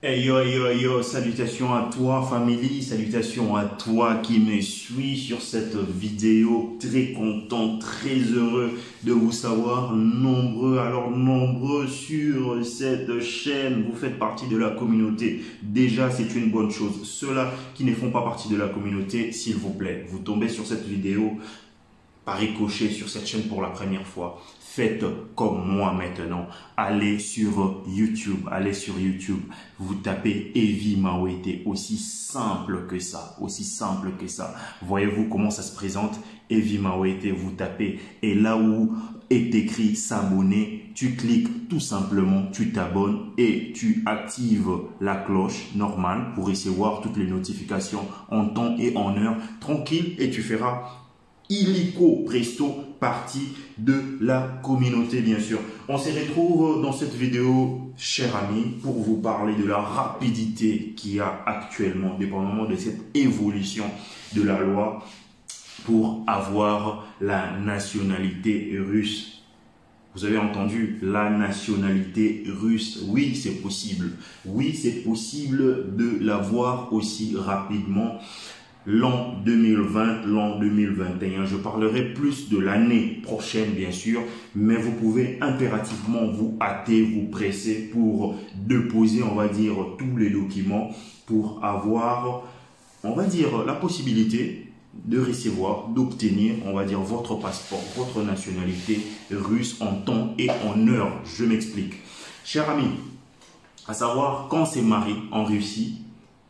Hey yo yo yo, salutations à toi famille, salutations à toi qui me suis sur cette vidéo. Très content, très heureux de vous savoir nombreux, alors nombreux sur cette chaîne. Vous faites partie de la communauté. Déjà, c'est une bonne chose. Ceux-là qui ne font pas partie de la communauté, s'il vous plaît, vous tombez sur cette vidéo par ricochet sur cette chaîne pour la première fois. Faites comme moi maintenant. Allez sur YouTube. Allez sur YouTube. Vous tapez Heavy Mawete. Aussi simple que ça. Aussi simple que ça. Voyez-vous comment ça se présente? Heavy Mawete. Vous tapez. Et là où est écrit s'abonner, tu cliques tout simplement. Tu t'abonnes et tu actives la cloche normale pour recevoir toutes les notifications en temps et en heure. Tranquille, et tu feras illico presto partie de la communauté, bien sûr. On se retrouve dans cette vidéo, chers amis, pour vous parler de la rapidité qu'il y a actuellement, dépendamment de cette évolution de la loi pour avoir la nationalité russe. Vous avez entendu, la nationalité russe. Oui, c'est possible. Oui, c'est possible de l'avoir aussi rapidement. L'an 2020, l'an 2021. Je parlerai plus de l'année prochaine, bien sûr, mais vous pouvez impérativement vous hâter, vous presser pour déposer, on va dire, tous les documents pour avoir, on va dire, la possibilité de recevoir, d'obtenir, on va dire, votre passeport, votre nationalité russe en temps et en heure. Je m'explique. Chers amis, à savoir, quand on s'est marié en Russie,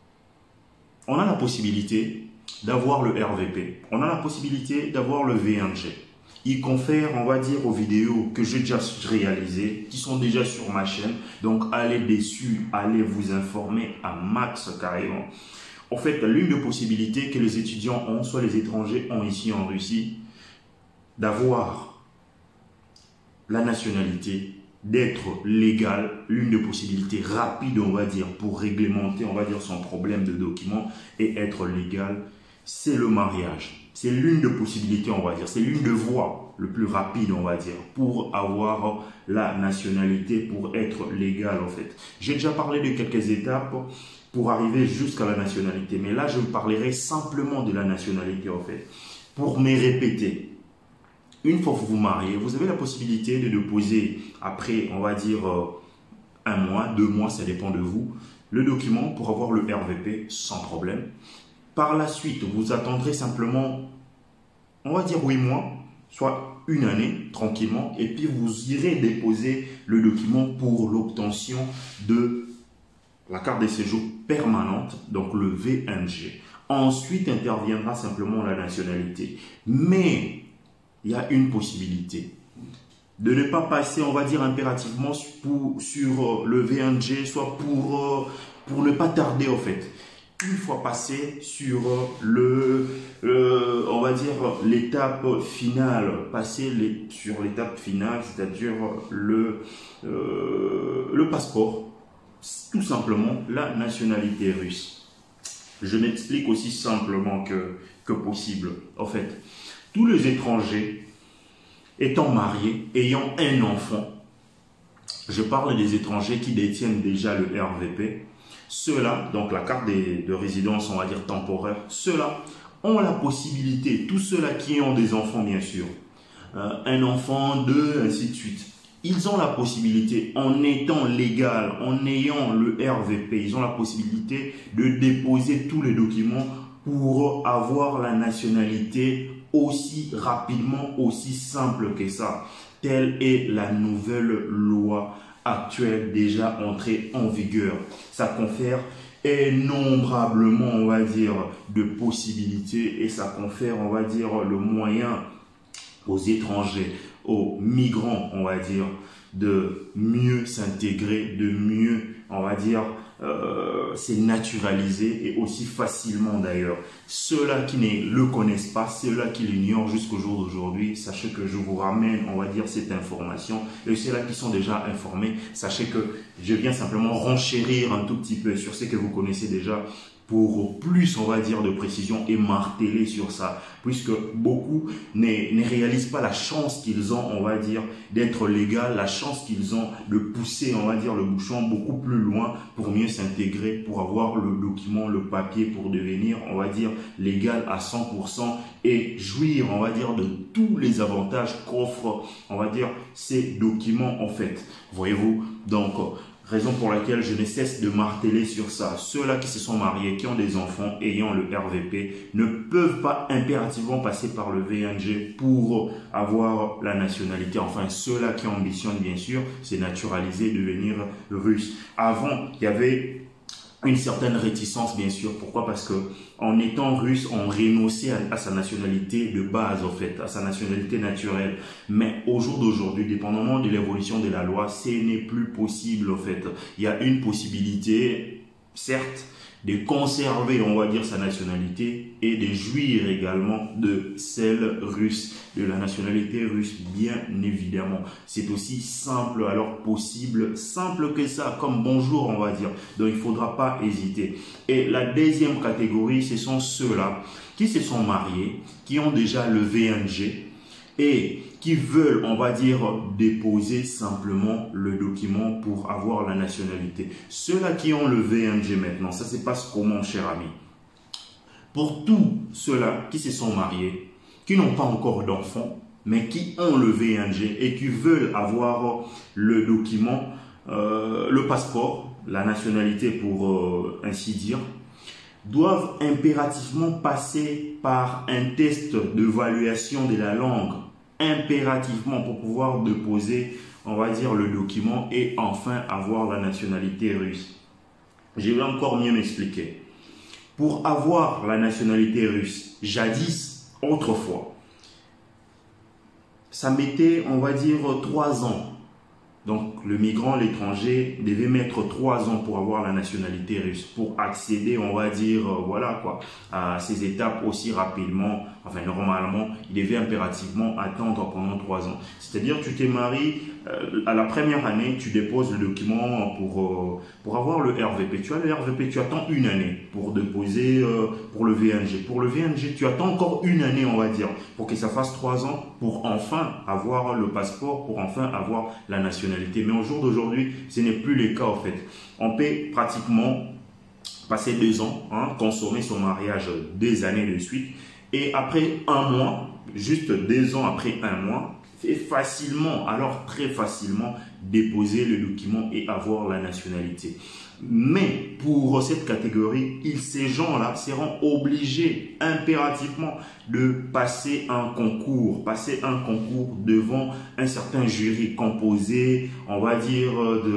on a la possibilité d'avoir le RVP. On a la possibilité d'avoir le V1G. Il confère, on va dire, aux vidéos que j'ai déjà réalisées, qui sont déjà sur ma chaîne. Donc, allez dessus, allez vous informer à max carrément. En fait, l'une des possibilités que les étudiants ont, soit les étrangers ont ici en Russie, d'avoir la nationalité, d'être légal, l'une des possibilités rapides, on va dire, pour réglementer, on va dire, son problème de documents et être légal, c'est le mariage. C'est l'une des possibilités, on va dire, c'est l'une des voies le plus rapide, on va dire, pour avoir la nationalité, pour être légal, en fait. J'ai déjà parlé de quelques étapes pour arriver jusqu'à la nationalité, mais là, je vous parlerai simplement de la nationalité, en fait, pour me répéter. Une fois que vous vous mariez, vous avez la possibilité de déposer, après, on va dire, 1 mois, 2 mois, ça dépend de vous, le document pour avoir le RVP sans problème. Par la suite, vous attendrez simplement, on va dire 8 mois, soit 1 année, tranquillement, et puis vous irez déposer le document pour l'obtention de la carte de séjour permanente, donc le V1G. Ensuite interviendra simplement la nationalité. Mais il y a une possibilité de ne pas passer, on va dire, impérativement sur le V1G, soit pour ne pas tarder, en fait. Une fois passé sur on va dire, l'étape finale, sur l'étape finale, c'est-à-dire le passeport, tout simplement la nationalité russe. Je m'explique aussi simplement que possible. En fait, tous les étrangers étant mariés, ayant un enfant, je parle des étrangers qui détiennent déjà le RVP, ceux-là, donc la carte de résidence, on va dire temporaire, ceux-là ont la possibilité, tous ceux-là qui ont des enfants bien sûr, un enfant, 2, ainsi de suite, ils ont la possibilité, en étant légal, en ayant le RVP, ils ont la possibilité de déposer tous les documents pour avoir la nationalité aussi rapidement, aussi simple que ça. Telle est la nouvelle loi actuelle déjà entrée en vigueur. Ça confère innombrablement, on va dire, de possibilités et ça confère, on va dire, le moyen aux étrangers, aux migrants, on va dire, de mieux s'intégrer, de mieux, on va dire, c'est naturalisé et aussi facilement d'ailleurs. Ceux-là qui ne le connaissent pas, ceux-là qui l'ignorent jusqu'au jour d'aujourd'hui, sachez que je vous ramène, on va dire, cette information. Et ceux-là qui sont déjà informés, sachez que je viens simplement renchérir un tout petit peu sur ce que vous connaissez déjà pour plus, on va dire, de précision et marteler sur ça, puisque beaucoup ne réalisent pas la chance qu'ils ont, on va dire, d'être légal, la chance qu'ils ont de pousser, on va dire, le bouchon beaucoup plus loin pour mieux s'intégrer, pour avoir le document, le papier, pour devenir, on va dire, légal à 100% et jouir, on va dire, de tous les avantages qu'offrent, on va dire, ces documents, en fait. Voyez-vous, donc, raison pour laquelle je ne cesse de marteler sur ça. Ceux-là qui se sont mariés, qui ont des enfants ayant le RVP, ne peuvent pas impérativement passer par le VNG pour avoir la nationalité. Enfin, ceux-là qui ambitionnent, bien sûr, c'est naturaliser, devenir russe. Avant, il y avait une certaine réticence, bien sûr. Pourquoi? Parce que en étant russe, on renonçait à sa nationalité de base, en fait, à sa nationalité naturelle. Mais au jour d'aujourd'hui, dépendamment de l'évolution de la loi, ce n'est plus possible, en fait. Il y a une possibilité, certes, de conserver, on va dire, sa nationalité et de jouir également de celle russe, de la nationalité russe, bien évidemment. C'est aussi simple, alors possible, simple que ça, comme bonjour, on va dire. Donc, il ne faudra pas hésiter. Et la deuxième catégorie, ce sont ceux-là qui se sont mariés, qui ont déjà le VNG et qui veulent, on va dire, déposer simplement le document pour avoir la nationalité. Ceux-là qui ont le VNG maintenant, ça se passe comment, cher ami? Pour tous ceux-là qui se sont mariés, qui n'ont pas encore d'enfants, mais qui ont le VNG et qui veulent avoir le document, le passeport, la nationalité pour ainsi dire, doivent impérativement passer par un test d'évaluation de la langue, impérativement pour pouvoir déposer, on va dire, le document et enfin avoir la nationalité russe. Je vais encore mieux m'expliquer. Pour avoir la nationalité russe, jadis, autrefois, ça mettait, on va dire, 3 ans. Donc, le migrant, l'étranger, devait mettre 3 ans pour avoir la nationalité russe, pour accéder, on va dire, voilà quoi, à ces étapes aussi rapidement. Enfin, normalement, il devait impérativement attendre pendant 3 ans. C'est-à-dire, tu t'es marié, à la première année, tu déposes le document pour avoir le RVP. Tu as le RVP, tu attends une année pour déposer pour le VNG. Pour le VNG, tu attends encore une année, on va dire, pour que ça fasse 3 ans, pour enfin avoir le passeport, pour enfin avoir la nationalité. Mais au jour d'aujourd'hui, ce n'est plus le cas, en fait. On peut pratiquement passer 2 ans, consommer son mariage 2 années de suite, et après 1 mois, juste 2 ans après 1 mois, fait facilement, alors très facilement, déposer le document et avoir la nationalité. Mais pour cette catégorie, ces gens-là seront obligés impérativement de passer un concours devant un certain jury composé, on va dire,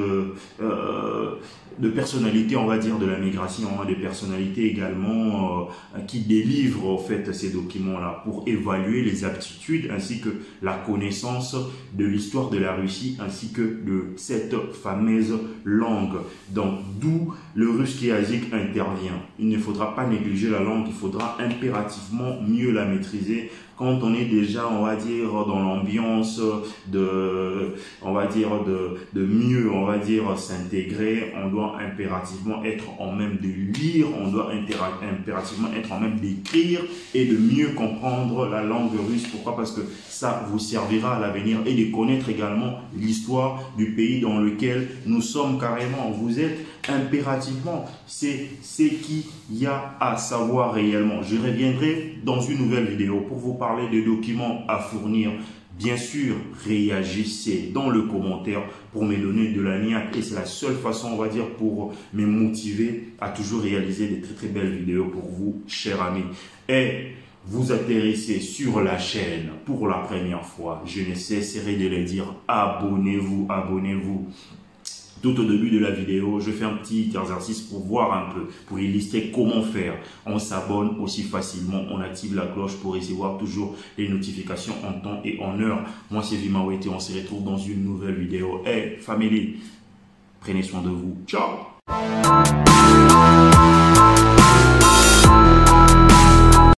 de personnalités, on va dire, de la migration, des personnalités également qui délivrent en fait ces documents-là pour évaluer les aptitudes ainsi que la connaissance de l'histoire de la Russie ainsi que de cette fameuse langue. Donc, d'où le russe qui asique intervient. Il ne faudra pas négliger la langue, il faudra impérativement mieux la maîtriser. Quand on est déjà, on va dire, dans l'ambiance on va dire, de mieux, on va dire, s'intégrer, on doit impérativement être en même de lire, on doit impérativement être en même d'écrire et de mieux comprendre la langue russe. Pourquoi? Parce que ça vous servira à l'avenir et de connaître également l'histoire du pays dans lequel nous sommes carrément. Vous êtes impérativement, c'est ce qu'il y a à savoir réellement. Je reviendrai dans une nouvelle vidéo pour vous parler de documents à fournir. Bien sûr, réagissez dans le commentaire pour me donner de la niaque et c'est la seule façon, on va dire, pour me motiver à toujours réaliser des très belles vidéos pour vous, chers amis. Et vous atterrissez sur la chaîne pour la première fois, je ne cesserai de le dire, abonnez-vous, abonnez-vous. Tout au début de la vidéo, je fais un petit exercice pour voir un peu, pour illustrer comment faire. On s'abonne aussi facilement, on active la cloche pour recevoir toujours les notifications en temps et en heure. Moi, c'est Vimawete, on se retrouve dans une nouvelle vidéo. Hey, famille, prenez soin de vous. Ciao!